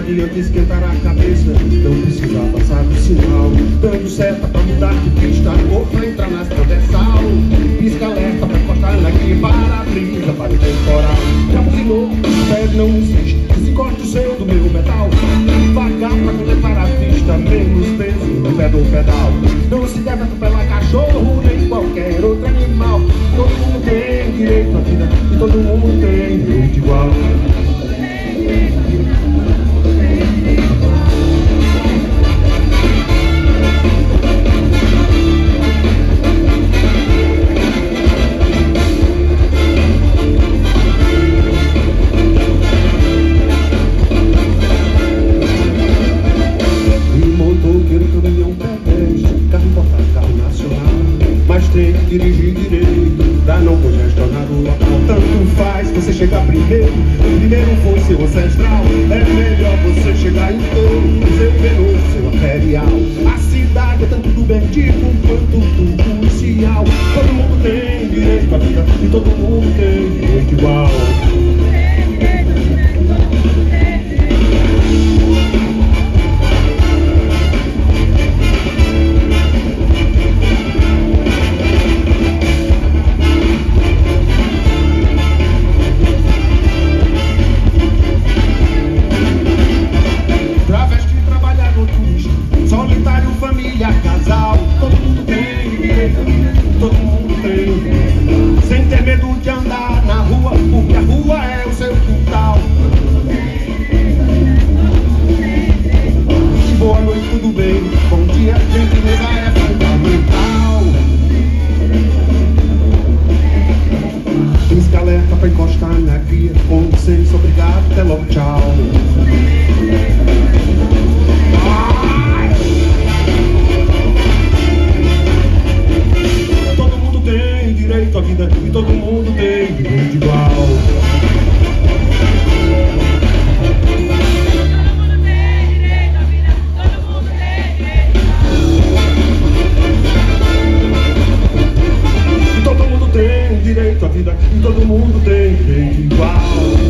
adianta esquentar a cabeça, não precisa passar do sinal. Dando seta pra mudar de pista, ou pra entrar nas transversal. Pisca alerta pra encostar naquele para-brisa, para o temporal. Já buzinou, o pé não insiste, desencoste o seu do meu metal. Devagar pra contemplar a vista, menos peso no pé do pedal. Não se deve atropelar cachorro, nem qualquer outro animal. Todo mundo tem direito à vida, e todo mundo tem direito igual. Tem que dirigir direito pra não congestionar o local. Tanto faz você chegar primeiro, primeiro foi seu ancestral. É melhor você chegar inteiro, seu veloso, seu arterial. A cidade é tanto do bendigo quanto do policial. Todo mundo tem direito à vida e todo mundo tem direito igual. Solitário, família, casal, todo mundo tem direito, todo mundo tem. Sem ter medo de andar na rua, porque a rua é o seu quintal. Boa noite, tudo bem? Bom dia, gentileza é fundamental. Pisca alerta pra encostar na guia, com licença, obrigado, até logo, tchau. Direito à vida e todo mundo tem direito igual. Todo mundo tem direito à vida e todo mundo tem direito igual.